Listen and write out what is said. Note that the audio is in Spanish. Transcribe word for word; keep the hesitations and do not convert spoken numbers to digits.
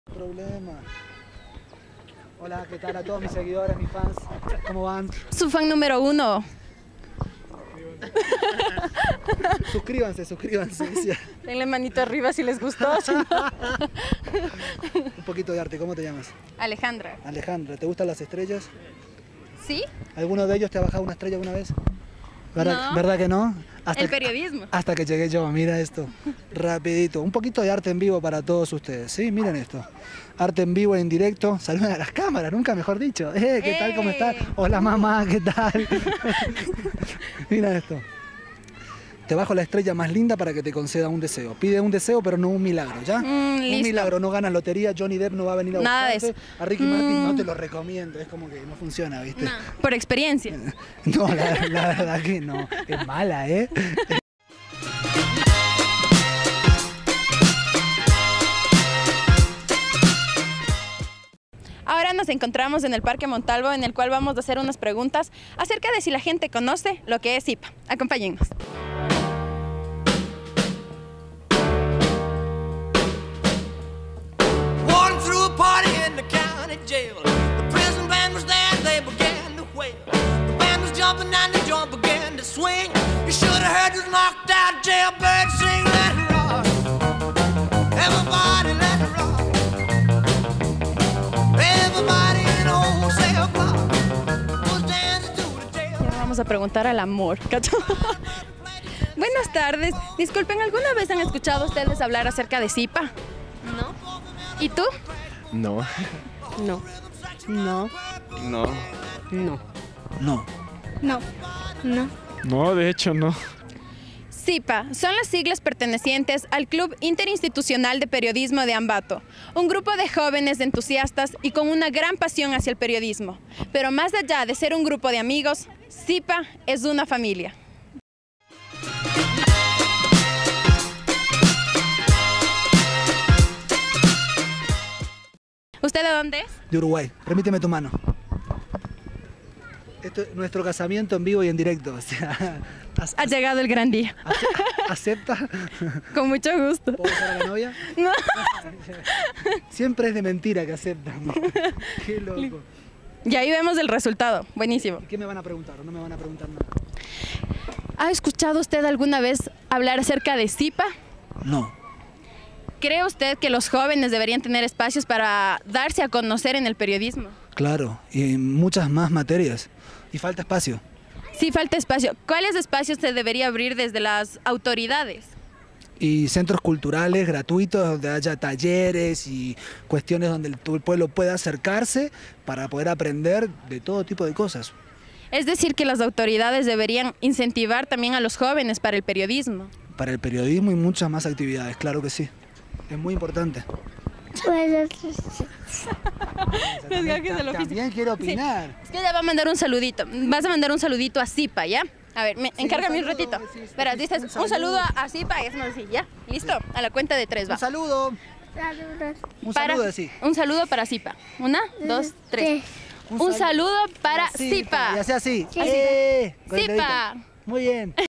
Problema. Hola, ¿qué tal a todos mis seguidores, mis fans? ¿Cómo van? Su fan número uno. Suscríbanse, suscríbanse. Decía. Denle manito arriba si les gustó. Si no. Un poquito de arte, ¿cómo te llamas? Alejandra. Alejandra, ¿te gustan las estrellas? ¿Sí? ¿Alguno de ellos te ha bajado una estrella alguna vez? ¿Verdad, No. ¿verdad que no? Hasta El que- periodismo. Hasta que llegué yo, mira esto. Rapidito. Un poquito de arte en vivo para todos ustedes, ¿sí? Miren esto. Arte en vivo, en directo. Saluden a las cámaras, nunca mejor dicho. Eh, ¿Qué tal? ¿Cómo ¡Eh! estás? Hola mamá, ¿qué tal? Mira esto. Te bajo la estrella más linda para que te conceda un deseo. Pide un deseo, pero no un milagro, ¿ya? Mm, un listo. milagro, no ganas lotería, Johnny Depp no va a venir a Nada de buscarte. eso. A Ricky Martin Mm. no te lo recomiendo, es como que no funciona, ¿viste? No, por experiencia. No, la, la verdad que no. Es mala, ¿eh? Ahora nos encontramos en el Parque Montalvo, en el cual vamos a hacer unas preguntas acerca de si la gente conoce lo que es I P A. Acompáñennos. Walking through a party in the county jail. The prison band was there, they began to wail. The band was jumping and the joint began to swing. You should have heard this knocked out jailbird sing, let it rock. Everybody let it rock. Everybody in the wholesale block was dancing to the jail. Ahora vamos a preguntar al amor, ¿cacho? Buenas tardes. Disculpen, ¿alguna vez han escuchado ustedes hablar acerca de I P A? No. ¿Y tú? No. No. No. No. No. No. No. No. No, de hecho no. C I P A son las siglas pertenecientes al Club Interinstitucional de Periodismo de Ambato, un grupo de jóvenes entusiastas y con una gran pasión hacia el periodismo. Pero más allá de ser un grupo de amigos, C I P A es una familia. ¿Usted de dónde es? De Uruguay. Permíteme tu mano. Esto es nuestro casamiento en vivo y en directo. O sea, ac- Ha llegado el gran día. ace- ¿acepta? Con mucho gusto. ¿Puedo besar a la novia? No. Siempre es de mentira que aceptan. Qué loco. Y ahí vemos el resultado. Buenísimo. ¿Qué me van a preguntar? ¿O no me van a preguntar nada? ¿Ha escuchado usted alguna vez hablar acerca de C I P A? No. ¿Cree usted que los jóvenes deberían tener espacios para darse a conocer en el periodismo? Claro. Y en muchas más materias. Y falta espacio. Sí, falta espacio. ¿Cuáles espacios se debería abrir desde las autoridades? Y centros culturales gratuitos donde haya talleres y cuestiones donde el, todo el pueblo pueda acercarse para poder aprender de todo tipo de cosas. Es decir, que las autoridades deberían incentivar también a los jóvenes para el periodismo. Para el periodismo y muchas más actividades, claro que sí. Es muy importante. Los gajes del oficio. También quiero opinar. Es que ella va a mandar un saludito. Vas a mandar un saludito a C I P A, ¿ya? A ver, me, Sí, encárgame un un saludo, ratito. sí, sí, Espera, sí, dices un un saludo. saludo a C I P A y hacemos así, ¿ya? ¿Listo? A la cuenta de tres, va. Un saludo. Un Para- saludo así. Un saludo para C I P A. Una, dos, tres. Un saludo para C I P A. Y así así. Así. ¡Eh! Con el C I P A. dedito. Muy bien.